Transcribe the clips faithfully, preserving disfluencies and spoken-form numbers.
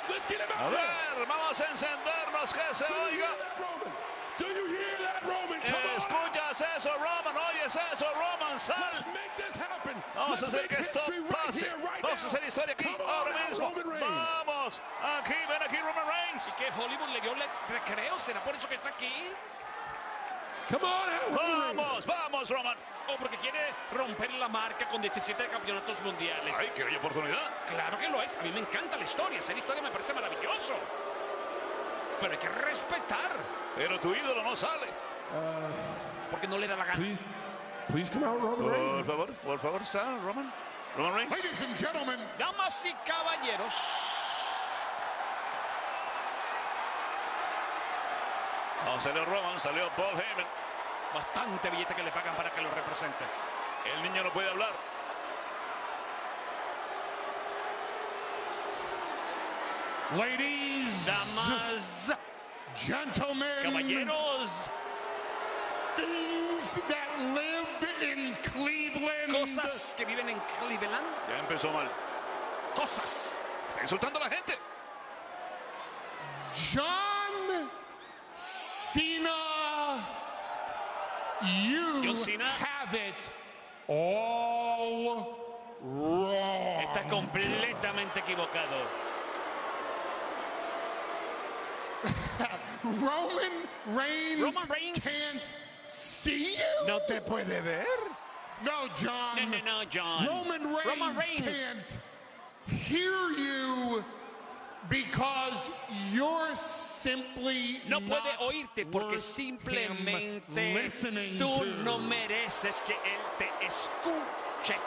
A ver, vamos a encendernos, que se oiga. ¿Escuchas eso, Roman? ¿Oyes eso, Roman? Sal. Vamos a hacer que esto pase. Vamos a hacer historia aquí, ahora mismo. Vamos. Aquí, ven aquí, Roman Reigns. Y que Hollywood le dio el recreo. ¿Será por eso que está aquí? Vamos, vamos, Roman. O porque quiere romper la marca con diecisiete campeonatos mundiales. Ay, que hay oportunidad. Claro que lo es. A mí me encanta la historia. Hacer historia me parece maravilloso. Pero hay que respetar. Pero tu ídolo no sale. Porque no le da la gana. Please, please come out, Roman Por Reigns. favor, por favor, está Roman. Roman Reigns. Ladies and gentlemen, Damas y caballeros. No, salió Roman, salió Paul Heyman. Bastante billete que le pagan para que lo represente. El niño no puede hablar. ladies, Damas, gentlemen, caballeros, things that live in Cleveland. cosas que viven en Cleveland. Ya empezó mal. Cosas. Está insultando a la gente. John Cena, you John Cena. have it all wrong. Está completamente equivocado. Roman Reigns, Roman Reigns. can't see you. ¿No te puede ver? No, John. No, no, no, John. Roman Reigns, Roman Reigns. can't hear you because you're simply No puede not oírte porque worth simplemente him listening tú to. no mereces que él te escuche.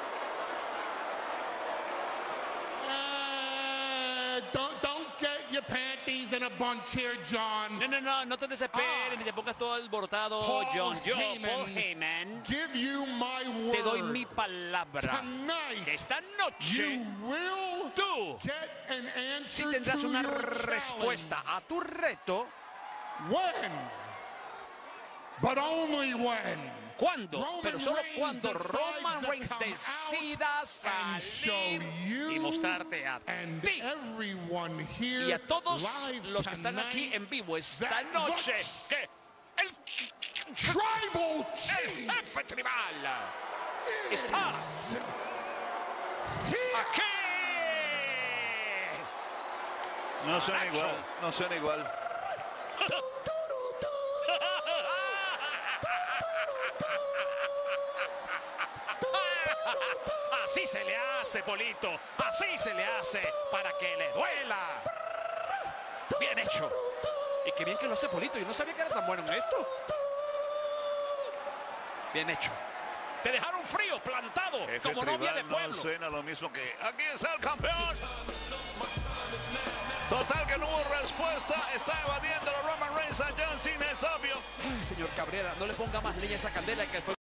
Uh, don't, don't get your panties in a bunch here, John. No, no, no, no te desesperes Ah. ni te pongas todo alborotado, Paul John. Yo, Heyman. Paul Heyman, Give you my word. te doy mi palabra Tonight, que esta you noche will tú get an sí answer tendrás to una your respuesta a tu reto. challenge. When? But only when. ¿Cuándo? Roman Pero solo Reigns cuando decides Roman to Reigns come decida out and show salir you y mostrarte a and ti everyone here y a todos live los que están aquí tonight en vivo esta that noche looks que el, Tribal el Chief jefe tribal está is here. aquí. No suena Nacho. igual. No suena igual. Así se le hace, Polito. Así se le hace para que le duela. Bien hecho. Y qué bien que lo hace Polito. Yo no sabía que era tan bueno en esto. Bien hecho. Te dejaron frío, plantado, Jefe como novia de tribal pueblo. no suena lo mismo que aquí está el campeón. Total que no hubo respuesta. Está evadiendo a Roman Reigns a John Cena, es obvio. Ay, señor Cabrera, no le ponga más leña a esa candela que fue